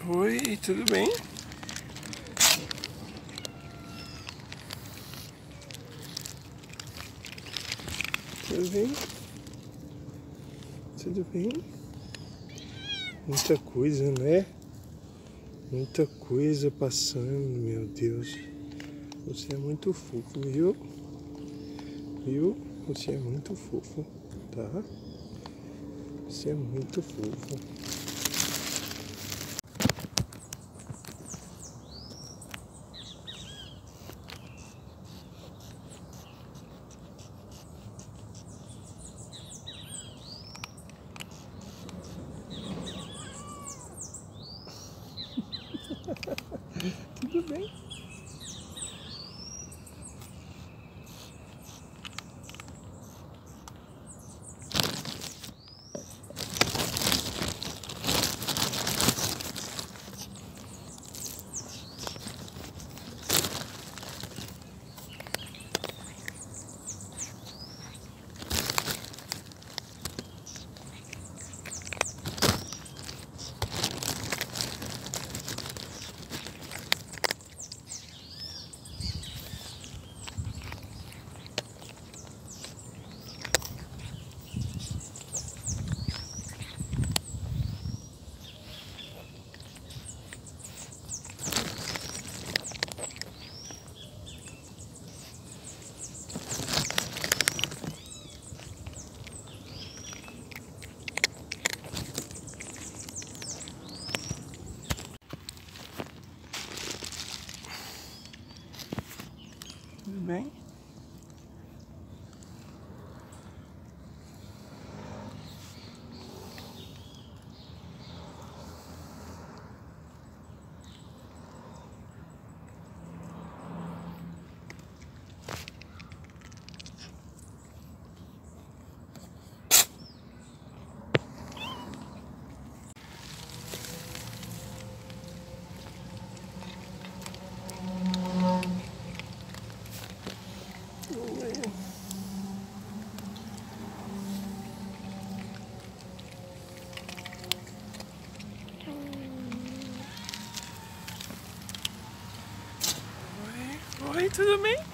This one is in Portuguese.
Oi, tudo bem? Tudo bem? Tudo bem? Muita coisa, né? Muita coisa passando, meu Deus. Você é muito fofo, viu? Viu? Você é muito fofo, tá? Você é muito fofo. Tudo bem? Tudo bem? Oi, tudo bem?